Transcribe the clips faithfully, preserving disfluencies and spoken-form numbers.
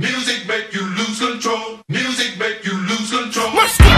Music make you lose control. Music make you lose control. Let's go.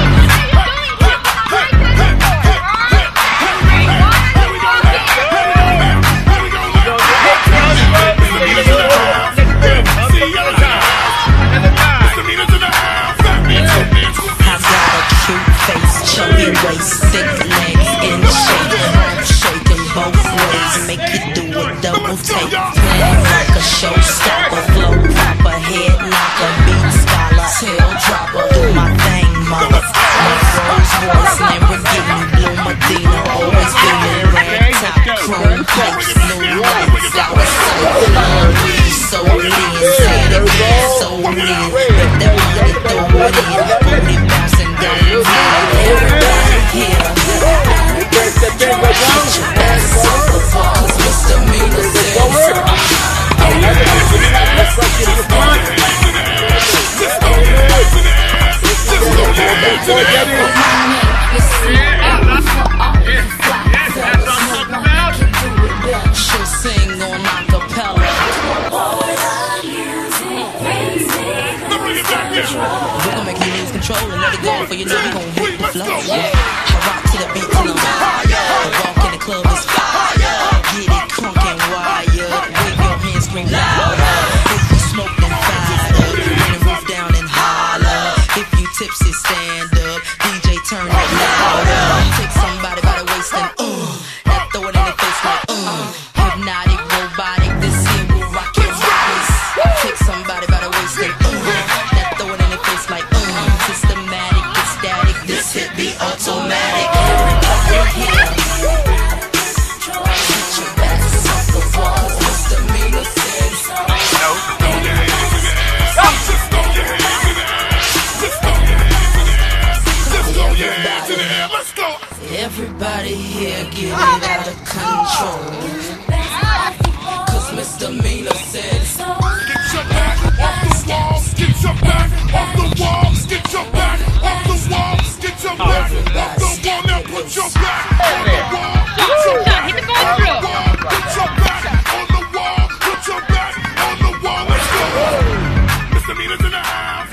Chubby waist, thick legs in shape, shaking both ways, make you do a double take. Playing like a showstopper, flow proper, head knocker, beat scholar, tail dropper. Do my thing, mother. My Rolls Royce, Lamborghini, Blue Medina, always being red top, chrome plates, blue lights. I was so lonely, so lean, said it again, so lean. But that money throw it in, booty bouncing down the line. Everybody here, get your ass off the floor, 'cause misdemeanor says she'll sing on acapella. We're gonna make you lose control and let it go, for you know we gon' hit the flow. Yeah, I rock to the beat till I'm higher. The walk in the club is fire. Get it crunk and wire. Wave your hands, scream louder. If you smoke, then fire. Bring the roof down and holler. If you tipsy, stand up. D J, turn it louder. Take somebody by the waist and uh, now throw it in their face like uh. Hypnotic, robotic, this here will rock your bodies. Take somebody by the waist and uh. like uh, systematic, ecstatic, this hit be automatic. Everybody here, get your ass off the wall, 'cause misdemeanor says no. Throw your hands in the air. Just throw your hands in the air. Just throw your hands in the air. Just throw your hands in the air. Let's go. Everybody here get it out of control, 'cause misdemeanor says get your back off the walls. Get your back off the walls. Get your back off the walls. Get your back off the wall. Now put your back on the wall. Put your back on the wall. Put your back on the wall. Put your back on the wall. Let's go. Misdemeanors in the house.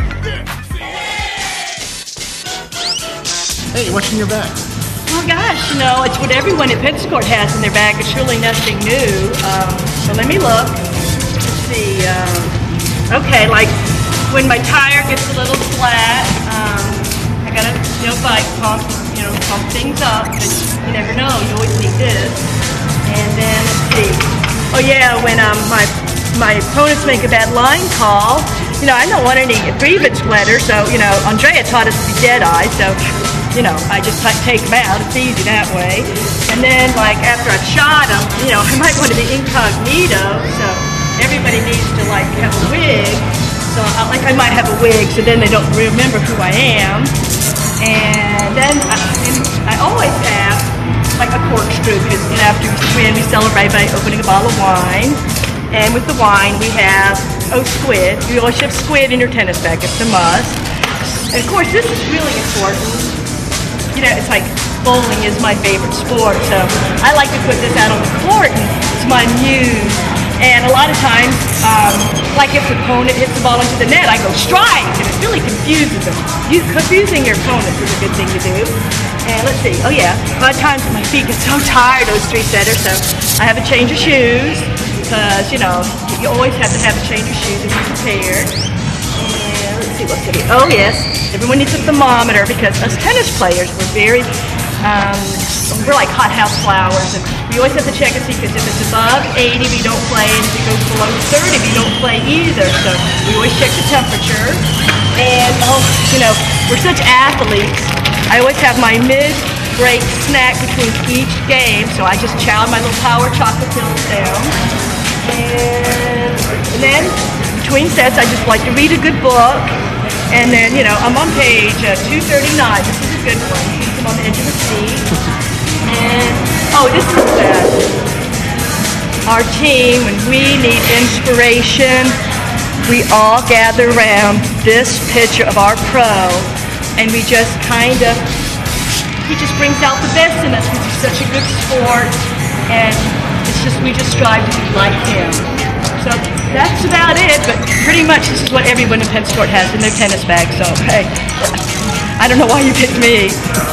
Hey, what's in your bag? Oh gosh, you know, it's what everyone at Pensacola has in their bag. It's really nothing new. Um, so let me look. Let's see. Um, okay, like when my tire gets a little flat, um, I gotta, you know, bike pump, you know, pump things up, because you never know, you always need this. And then, let's see, oh yeah, when um, my my opponents make a bad line call, you know, I don't want any grievance letter, so, you know, Andrea taught us to be dead-eye, so, you know, I just take them out, it's easy that way. And then, like, after I've shot them, you know, I might want to be incognito, so everybody needs to, like, have a wig. So, I, like, I might have a wig, so then they don't remember who I am. And then I, and I always have, like, a corkscrew, because, you know, after we win, we celebrate by opening a bottle of wine. And with the wine, we have, oh, squid. You always have squid in your tennis bag. It's a must. And, of course, this is really important. You know, it's like bowling is my favorite sport, so I like to put this out on the court, and it's my muse. And a lot of times, um, like if the opponent hits the ball into the net, I go strike, and it really confuses them. You, confusing your opponents is a good thing to do. And let's see, oh yeah, a lot of times my feet get so tired, those three setters, so I have a change of shoes, because, you know, you always have to have a change of shoes to be prepared. And let's see, what's it? Oh yes, everyone needs a thermometer, because us tennis players, we're very, um, we're like hothouse flowers, and we always have to check and see, because if it's above eighty, we don't play, and if it goes below thirty, we don't play either. So we always check the temperature. And, oh, you know, we're such athletes. I always have my mid-break snack between each game, so I just chow my little power chocolate pills down. And, and then, between sets, I just like to read a good book. And then, you know, I'm on page uh, two thirty-nine. This is a good one. I'm on the edge of the seat. And, oh, this is uh, our team, when we need inspiration, we all gather around this picture of our pro, and we just kind of, he just brings out the best in us, because he's such a good sport, and it's just, we just strive to be like him. So that's about it, but pretty much this is what everyone in Pensacola has in their tennis bag, so hey, I don't know why you picked me.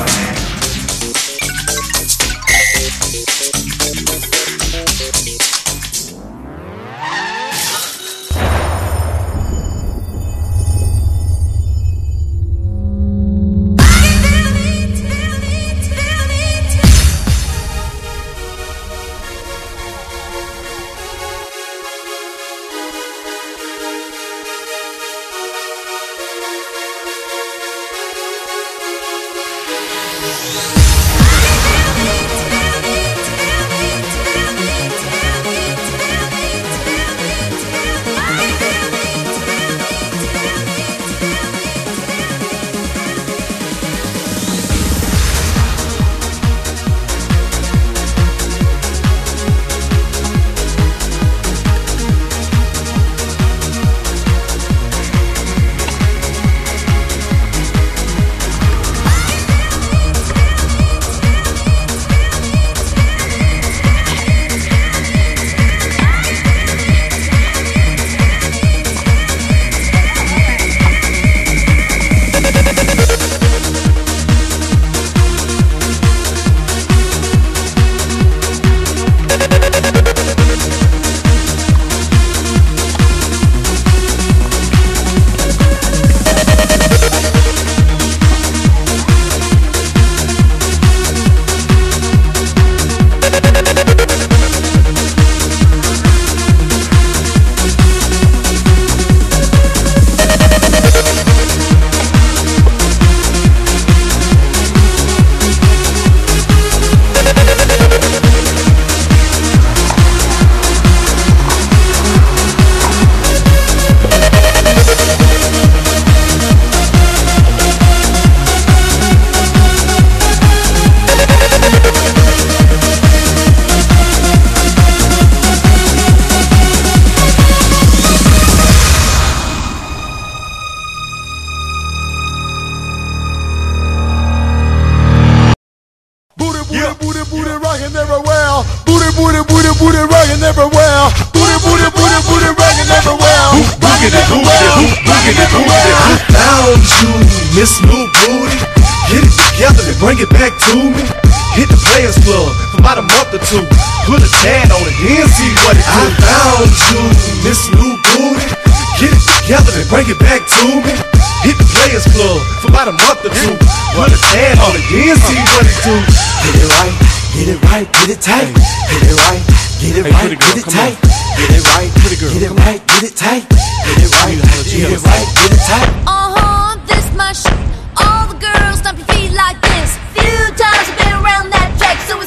booty rockin' everywhere. Booty, booty, booty, booty rockin' everywhere. Rockin' everywhere. Rockin' everywhere. I found you, Miss New Booty. Get it together and bring it back to me. Hit the Players Club for about a month or two. Put a tad on it, then see what it do. I found you, Miss New Booty. Get it together and bring it back to me. Hit the Players Club for about a month or two. Put a tad on it, then see what it do. Get it right, get it right, get it tight. Get it right, get it right, get it tight. Get it right, get it right, get it tight. Get it right, get it right, get it tight. Uh-huh, this my shit. All the girls stomp your feet like this. Few times I've been around that track, so